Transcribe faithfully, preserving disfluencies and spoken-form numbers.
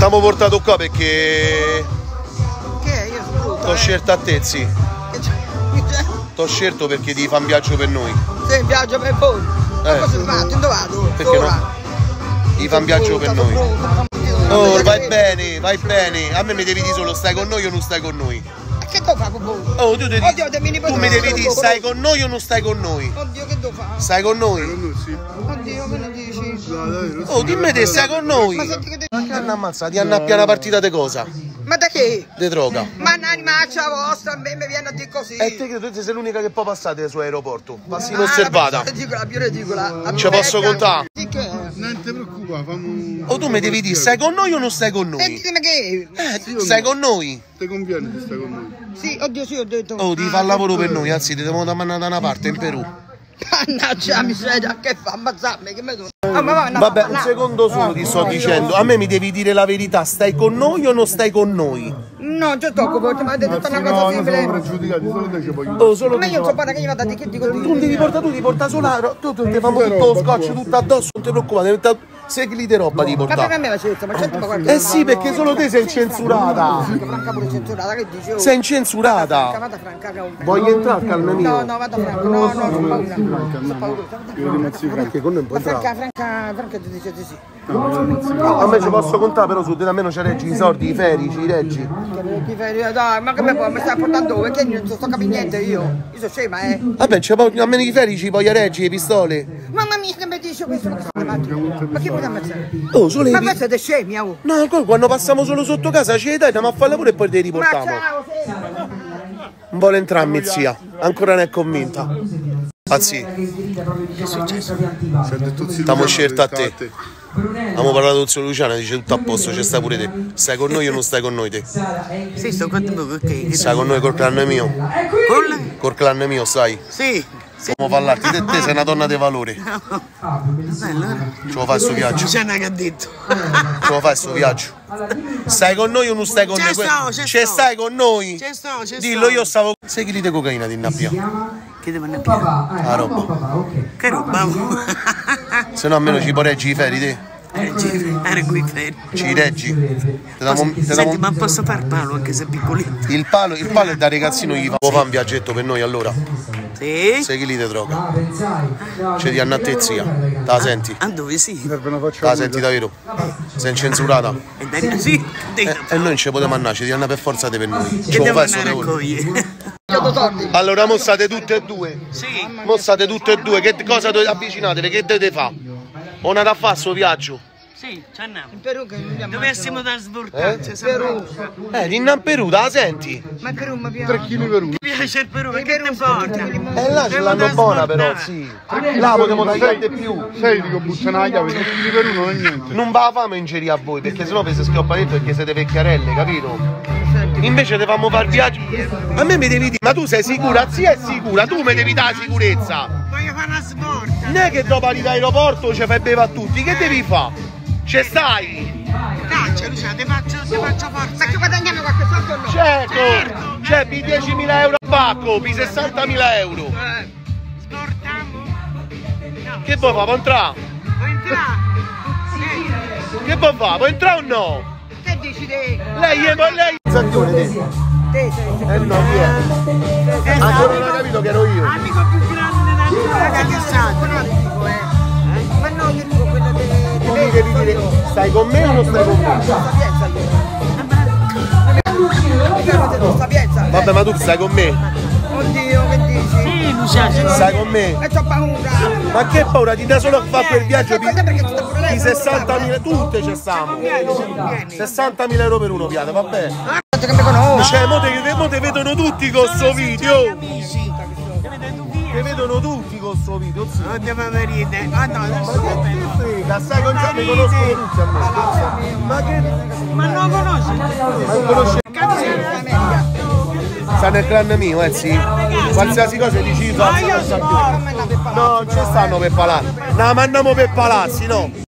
T'abbiamo portato qua perché... Che io sono T'ho scelto a te, sì. T'ho scelto perché ti fa un viaggio per noi. Sì, un viaggio per voi. Ma cosa si fa? Dove vado? Perché no? Ti fa un viaggio per noi. Oh, vai bene, vai bene. A me mi devi dire solo stai con noi o non stai con noi. Che devo fare con voi? Oh, tu, devi, Oddio, tu mi devi dire stai con noi o non stai con noi. Oddio, che devo fare? Stai con noi? Oddio, che ne dici? Oh, dimmi te, stai con noi. Ma senti che te... Ma che hanno ammazzato? Ti hanno appena una partita di cosa? Ma da che? Di droga. Ma un'animaccia vostra, a me mi viene a dire così. E te che tu sei l'unica che può passare su aeroporto. Passi Ah, inosservata. La più ridicola, la più ridicola. Ce posso contare? Sì, che? Non ti preoccupare, fammi... Oh, tu mi devi dire, stai con noi o non stai con E noi? ditemi che? Eh, stai con noi? Ti conviene che stai con noi? Sì, oddio, sì, ho detto. Oh, ti fa il lavoro per noi, anzi, ti devono mandare da una parte, in Perù. Mannaggia, miseria, che fa? Ammazzarmi, che mi do... Ah, ma va, no, Vabbè, no, un secondo solo ti sto dicendo. A me mi devi dire la verità, stai con noi o non stai con noi? No, ci tocco, perché mi ha detto una cosa No, simile. non siamo pregiudicati, solo te ci voglio. Oh, solo Ma ti io non no. so bene che gli vado a dire che dico Tu di... non devi portare, tu ti porta solo tu, tu ti famo tutto lo scotch tutto addosso, non ti preoccupare, segli di roba ti Ma per porta. me la certo, ma certo ma guarda. Eh sì, perché solo te sei incensurata. Franca pure censurata, che dici? Sei incensurata. Vado a Franca, che ho un... Voglio entrare, calma No, mio. no, vado a Franca, no, no, ho paura. Ho paura. Io ti mazzi Franca. Perché con noi puoi Ma entrare? Franca, Franca, Franca ti dice di sì. A me ci posso contare però su te, almeno ci reggi i soldi, i feri, ci reggi. Che fai, dai, ma che mi puoi, mi stai portando dove? Che non sto capendo niente io. Io sono scema, eh. Vabbè, ci può- almeno i feri ci voglio reggi, le pistole. Mamma mia, che mi dice questo? Ma che state matti? Ma che vuoi ammazzare? Oh, solo Ma i voi siete scemi, oh. No, poi quando passiamo solo sotto casa ci dai, andiamo a fare lavoro e poi te li Ma riportiamo. ciao, sì. Non vuole entrarmi, zia. Ancora non è convinta. Anzi, Si è detto zio stiamo Luciano, scelta a te. te. Abbiamo parlato con zio Luciano, dice tutto a posto, c'è sta pure te. Stai con noi o non stai con noi te? Sì, sto con voi, perché? Stai con noi col clan mio? Con? Col clan mio, sai? Sì. Come parlarti te, te sei una donna di valore. Ce lo fai sto viaggio? C'è una che ha detto. Ce lo fai sto viaggio? Stai con noi o non stai con Ci noi? sto, ci Ci sto. stai con noi? Ci sto, ci sto. Dillo, io stavo... sei chili di cocaina di nappia? Che devo annappiare? La roba. Che roba? Se no almeno ci poreggi i feri te. Era qui fermo. Ci reggi. Te damo- te damo- Senti, ma posso far palo anche se è piccolino? Il palo, il palo è da ragazzino gli fa. Può fare un viaggetto per noi allora? Sì? sei chili di droga. Ci di annattezia. Te la senti? A dove sì? Serve una Te faccia la senti davvero? Sei incensurata? E dai, sì? E, e noi non ci potevamo andare, ci di andare per forza te per noi. Ce Che lo devo fai sto andare a lavoro? cogliere? Allora mo state tutte e due. Sì. Mo state tutte e due. Che cosa dovete avvicinatevi? Che dovete fare? O andate a fare sto viaggio? Sì, ci andiamo. In Perù che non dovessimo da Eh? svortarci, Perù. Eh, in a Perù, te la senti? Ma il Perù mi piace. tre chili per uno. Mi piace il Perù, perché te porta? Eh là ce l'hanno buona però, sì. Là potremmo tagliare di più. Sei, dico, buttano la chiave, tre chili per uno non è niente. Non va la fame ingerire a voi, perché sennò vi si schioppa dentro perché siete vecchiarelle, capito? Invece te famo fare il viaggio. A me mi devi dire, ma tu sei sicura? Zia è sicura, tu mi devi dare sicurezza. Voglio fare una svolta. Non è che dopo all'aeroporto ci fai bere a tutti, che devi fare? Ci stai? Caccia, Luciano, ti faccio, ti faccio forza. Ma che guadagniamo qualche soldo o no? Certo! C'è per diecimila euro a pacco, per sessantamila euro. Eh. Sportiamo? No. Che vuoi fare? Può entrare? Vuoi entrare? Sì. Che vuoi fare? Può entrare o no? Che dici te? Lei è lei. Zaglione te. Te sei. Eh no, chi è? Ancora non ho capito che ero io. Amico più grande della mia vita, che sa? Non ti dico, eh. Ma no, io dico quello delle... Tu mi devi dire, stai con me o non stai con me? Sapienza io. Mica sapienza. Vabbè, ma tu stai con me? Oddio, che dici? Sì, Luciano. Stai con me? E c'ho paura. Ma che paura? Ti dà solo a fare quel viaggio di, Perché ci sta pure lei, di sessantamila, tutte ci stiamo. sessantamila euro per uno, piate, vabbè. Che mi conosci. Cioè, mo te, mo te vedono tutti con sto video. Che vedono tutti con sto video, zio. Andiamo a venire. Ah no, Ma adesso che ti frega? Stai con me, mi conoscono tutti a me. Ma che... ma non lo conosci? Ma non conosci... Sta nel clan mio, eh sì. Qualsiasi cosa dici fa. Ma io sono. No, non ci stanno per palazzi. No, ma andiamo per palazzi, no.